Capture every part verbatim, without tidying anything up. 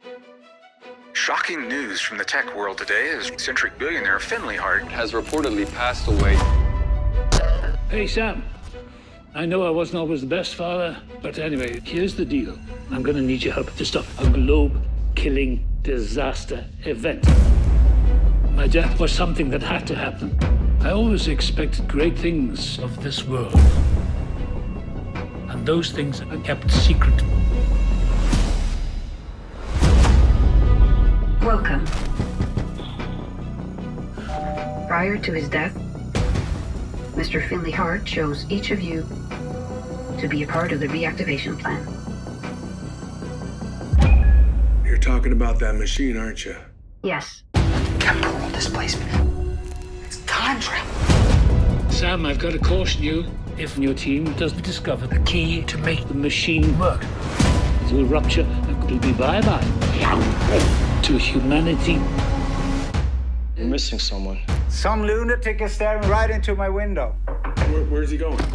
Shocking news from the tech world today as eccentric billionaire Finley Hart has reportedly passed away. Hey, Sam. I know I wasn't always the best father, but anyway, here's the deal. I'm gonna need your help to stop a globe-killing disaster event. My death was something that had to happen. I always expected great things of this world. And those things are kept secret. Welcome. Prior to his death, Mister Finley Hart chose each of you to be a part of the reactivation plan. You're talking about that machine, aren't you? Yes. Temporal displacement. It's time travel. Sam, I've got to caution you. If your team doesn't discover the key to make the machine work, it will rupture and it'll be bye-bye to humanity. We're missing someone. Some lunatic is staring right into my window. Where, where's he going?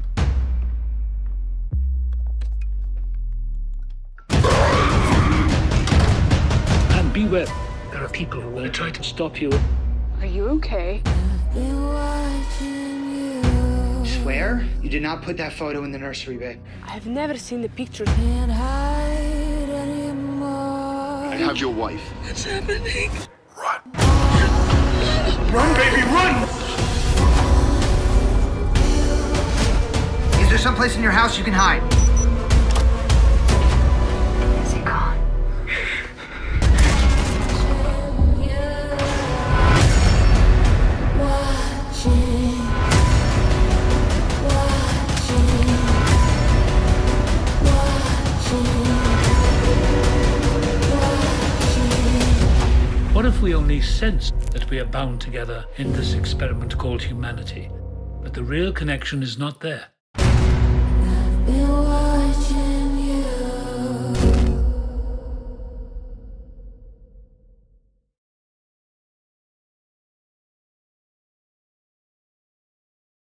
And beware, there are people who will try to stop you. Are you okay? Swear you did not put that photo in the nursery, babe. I've never seen the picture. I have your wife. What's happening? Run. Run, baby, run! Is there someplace in your house you can hide? Is he gone? What if we only sense that we are bound together in this experiment called humanity, but the real connection is not there?